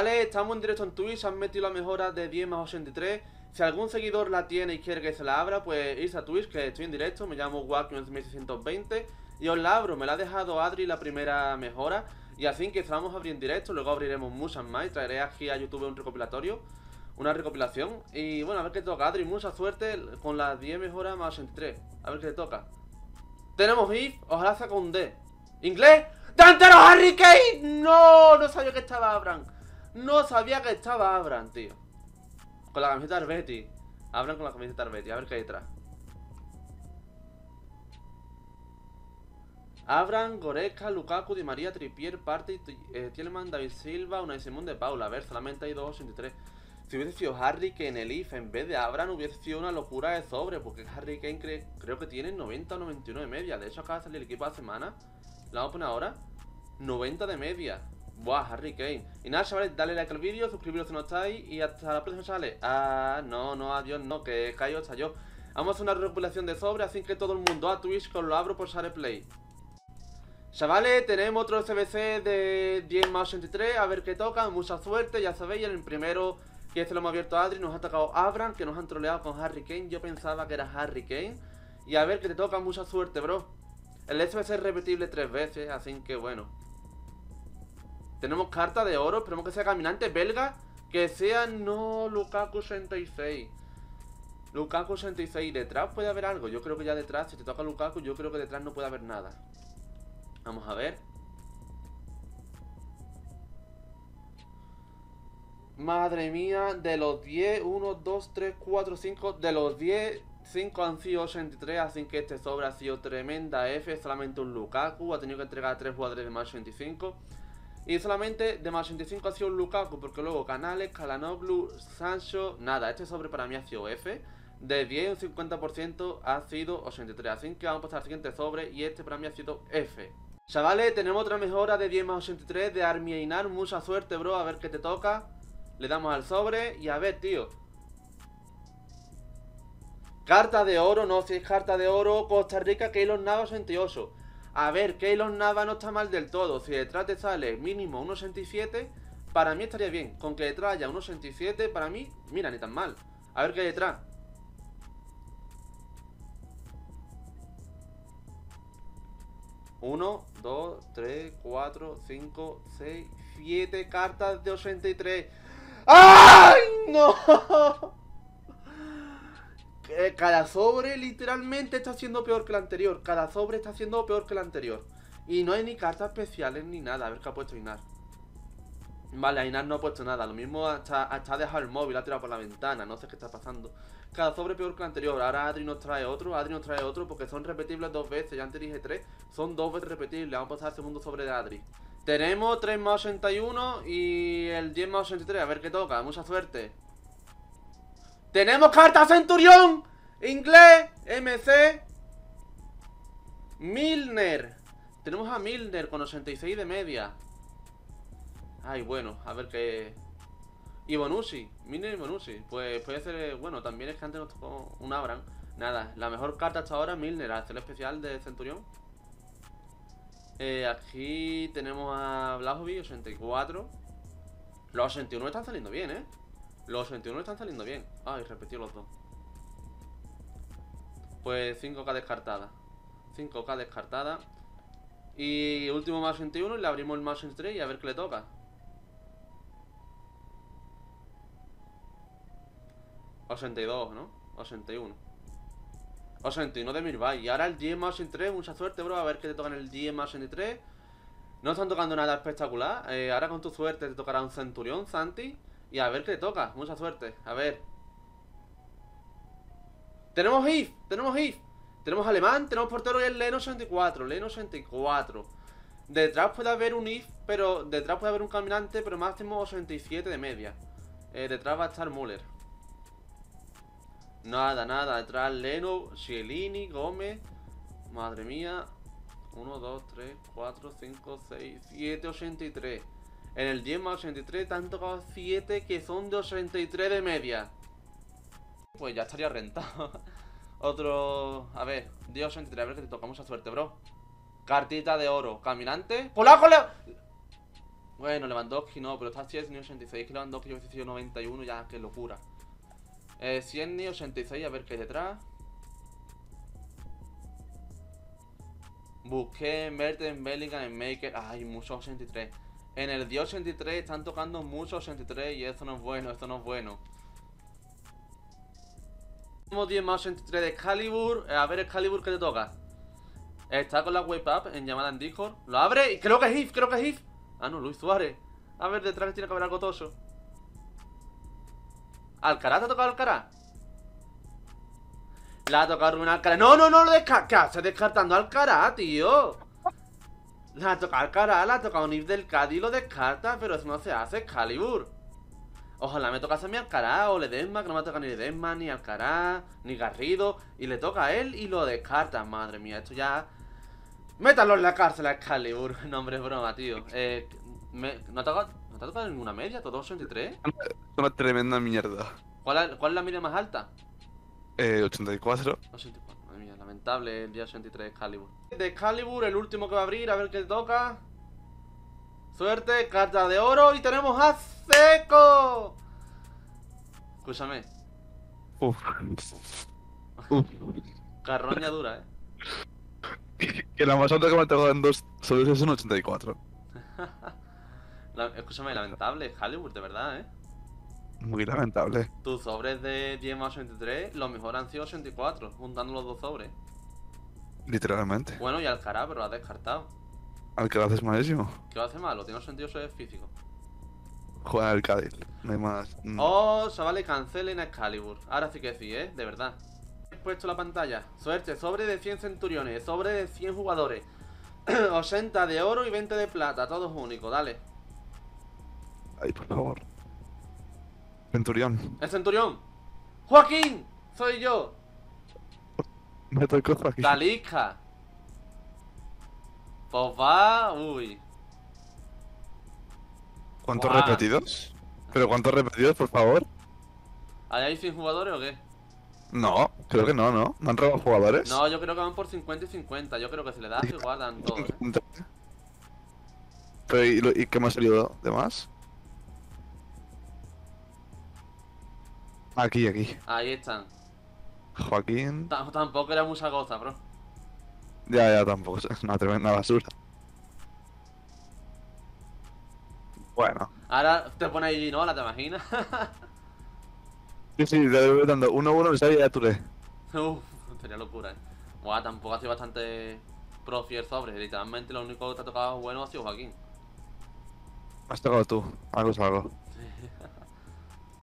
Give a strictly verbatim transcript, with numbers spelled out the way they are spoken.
Vale, estamos en directo en Twitch, han metido la mejora de diez más ochenta y tres. Si algún seguidor la tiene y quiere que se la abra, pues irse a Twitch, que estoy en directo, me llamo Wacky mil seiscientos veinte y os la abro. Me la ha dejado Adri la primera mejora, y así que se la vamos a abrir en directo. Luego abriremos muchas más y traeré aquí a YouTube un recopilatorio, una recopilación. Y bueno, a ver qué toca. Adri, mucha suerte con las diez mejoras más ochenta y tres. A ver qué le toca. Tenemos If, ojalá saca un D. ¿Inglés? ¡Dantero Harry Kane! No, no sabía que estaba Abraham. No sabía que estaba Abraham, tío. Con la camiseta del Betis. Abraham con la camiseta del Betis, a ver qué hay detrás. Abraham, Goretzka, Lukaku, Di María, Trippier, Partey, eh, Tielemans, David Silva, Unai Simón de Paula. A ver, solamente hay dos ochenta y tres. Si hubiese sido Harry Kane el If en vez de Abraham, hubiese sido una locura de sobre, porque Harry Kane cre creo que tiene noventa o noventa y uno de media. De hecho, acaba de salir el equipo de la semana. La vamos a poner ahora. noventa de media. Buah, Harry Kane. Y nada, chavales, dale like al vídeo, suscribiros si no estáis. Y hasta la próxima, chavales. Ah, no, no, adiós, no, que cayó hasta yo. Vamos a hacer una recopilación de sobre, así que todo el mundo a Twitch, que os lo abro por Share Play. Chavales, tenemos otro S B C de diez más ochenta y tres. A ver qué toca, mucha suerte. Ya sabéis, en el primero que se lo hemos abierto a Adri, nos ha tocado Abraham, que nos han troleado con Harry Kane. Yo pensaba que era Harry Kane. Y a ver que te toca, mucha suerte, bro. El S B C es repetible tres veces, así que bueno. Tenemos carta de oro, esperemos que sea caminante belga. Que sea, no, Lukaku ochenta y seis. Lukaku ochenta y seis, detrás puede haber algo. Yo creo que ya detrás, si te toca Lukaku, yo creo que detrás no puede haber nada. Vamos a ver. Madre mía, de los diez, uno, dos, tres, cuatro, cinco. De los diez, cinco han sido ochenta y tres, así que este sobre ha sido tremenda F. Solamente un Lukaku, ha tenido que entregar a tres jugadores de más ochenta y cinco. Y solamente de más ochenta y cinco ha sido un Lukaku, porque luego Canales, Calhanoglu, Sancho, nada. Este sobre para mí ha sido F. De diez, un cincuenta por ciento ha sido ochenta y tres. Así que vamos a pasar al siguiente sobre, y este para mí ha sido F. Chavales, tenemos otra mejora de diez más ochenta y tres de Army Einar. Mucha suerte, bro, a ver qué te toca. Le damos al sobre y a ver, tío. Carta de oro, no, si es carta de oro. Costa Rica, Keylor Navas ochenta y ocho. A ver, Keylor Navas no está mal del todo. Si detrás te sale mínimo un ochenta y siete, para mí estaría bien. Con que detrás haya un ochenta y siete, para mí, mira, ni tan mal. A ver qué hay detrás. uno, dos, tres, cuatro, cinco, seis, siete cartas de ochenta y tres. ¡Ay, no! Cada sobre literalmente está siendo peor que el anterior. Cada sobre está siendo peor que el anterior. Y no hay ni cartas especiales ni nada. A ver qué ha puesto Einar. Vale, Einar no ha puesto nada. Lo mismo hasta, hasta ha dejado el móvil, ha tirado por la ventana. No sé qué está pasando. Cada sobre peor que el anterior. Ahora Adri nos trae otro. Adri nos trae otro porque son repetibles dos veces. Ya antes dije tres. Son dos veces repetibles. Vamos a pasar al segundo sobre de Adri. Tenemos tres más ochenta y uno y el diez más ochenta y tres. A ver qué toca. Mucha suerte. ¡Tenemos carta Centurión! Inglés, M C, Milner. Tenemos a Milner con ochenta y seis de media. Ay, bueno, a ver qué. Y Bonucci, Milner y Bonucci. Pues puede ser, bueno, también es que antes nos tocó un Abraham. Nada, la mejor carta hasta ahora, Milner, al hacer el especial de Centurión. Eh, aquí tenemos a Blajovic, ochenta y cuatro. Los ochenta y uno están saliendo bien, ¿eh? Los ochenta y uno están saliendo bien. Ay, repetí los dos. Pues cinco K descartada. cinco K descartada. Y último más ochenta y uno. Y le abrimos el más ochenta y tres y a ver qué le toca. ochenta y dos, ¿no? ochenta y uno. ochenta y uno de Mirvay. Y ahora el diez más ochenta y tres. Mucha suerte, bro. A ver qué te toca en el diez más ochenta y tres. No están tocando nada espectacular. eh, Ahora con tu suerte te tocará un Centurión, Santi. Y a ver qué le toca. Mucha suerte. A ver. Tenemos If. Tenemos If. Tenemos alemán. Tenemos portero y el Leno ochenta y cuatro. Leno ochenta y cuatro. Detrás puede haber un If. Pero detrás puede haber un caminante. Pero máximo ochenta y siete de media. eh, Detrás va a estar Müller. Nada, nada. Detrás Leno, Chiellini, Gómez. Madre mía. uno, dos, tres, cuatro, cinco, seis, siete, ochenta y tres. En el diez más ochenta y tres te han tocado siete que son de ochenta y tres de media. Pues ya estaría rentado. Otro... A ver, diez ochenta y tres, a ver que te toca. Mucha suerte, bro. Cartita de oro. Caminante. ¡Polaco! Le... Bueno, Lewandowski no, pero está Szczęsny ochenta y seis. Que Lewandowski yo hubiese sido noventa y uno, ya, qué locura. Eh, Szczęsny ochenta y seis, a ver qué hay detrás. Busqué en Mertens, Bellingham, en Maker. Ay, muchos ochenta y tres. En el día ochenta y tres están tocando muchos ochenta y tres y eso no es bueno, esto no es bueno. Tenemos diez más ochenta y tres de Excalibur. A ver, Excalibur, ¿qué te toca? Está con la wave up en llamada en Discord. Lo abre y creo que es If, creo que es If. Ah, no, Luis Suárez. A ver, detrás tiene que haber algo toso. ¿Alcaraz te ha tocado Alcaraz? Le ha tocado Rubén Alcaraz. No, no, no, lo descarta. ¿Qué hace descartando Alcaraz, tío? Le ha tocado Alcaraz, le ha tocado un If del Cádiz y lo descarta. Pero eso no se hace, Excalibur. Ojalá me tocase a mi Alcaraz o Ledesma, que no me ha tocado ni Ledesma, ni Alcaraz, ni Garrido. Y le toca a él y lo descarta. Madre mía, esto ya... Métalo en la cárcel a Excalibur. No, hombre, es broma, tío. Eh, me... ¿No, te ha... ¿No te ha tocado ninguna media? ¿Todo ochenta y tres? Es una tremenda mierda. ¿Cuál es, ¿Cuál es la media más alta? Eh, ochenta y cuatro. ochenta y cuatro, madre mía, lamentable el día ochenta y tres de Excalibur. De Excalibur, el último que va a abrir, a ver qué toca. Suerte, carta de oro y tenemos a Seco. Escúchame. Uf. Uf. Carroña dura, eh. Que la más alta que me ha tocado en dos solos es un ochenta y cuatro. La, escúchame, lamentable, Excalibur, de verdad, eh. Muy lamentable. Tus sobres de diez más ochenta y tres, los mejores han sido ochenta y cuatro, juntando los dos sobres. Literalmente. Bueno, y Alcaraz, pero lo has descartado. Alcaraz es malísimo. ¿Qué lo hace malo? Tiene sentido eso es físico. Juega al Cádiz. No hay más. Mm. Oh, chavales, cancelen a Excalibur. Ahora sí que sí, eh, de verdad. He puesto la pantalla. Suerte, sobre de cien centuriones, sobre de cien jugadores. ochenta de oro y veinte de plata, todos únicos, dale. Ay, por favor. Centurión. El centurión. ¡Joaquín! Soy yo. Me tocó aquí. Talisca. Pues va... Uy. ¿Cuántos Guau. repetidos? ¿Pero cuántos repetidos, por favor? ¿Ahí hay cien jugadores o qué? No, creo que no, ¿no? ¿No han robado jugadores? No, yo creo que van por cincuenta y cincuenta. Yo creo que si le das igual dan todos, eh. Pero, ¿y, lo- ¿y qué me ha salido de más? Aquí, aquí. Ahí están. Joaquín. T- Tampoco era mucha cosa, bro. Ya, ya, tampoco. Es una tremenda basura. Bueno. Ahora te pone ahí Ginola, ¿te imaginas? Sí, sí, le voy dando uno a uno, me sale y ya Touré. Uff, sería locura, eh. Buah, tampoco ha sido bastante profi el sobre. Literalmente lo único que te ha tocado bueno ha sido Joaquín. Me has tocado tú. Algo es algo.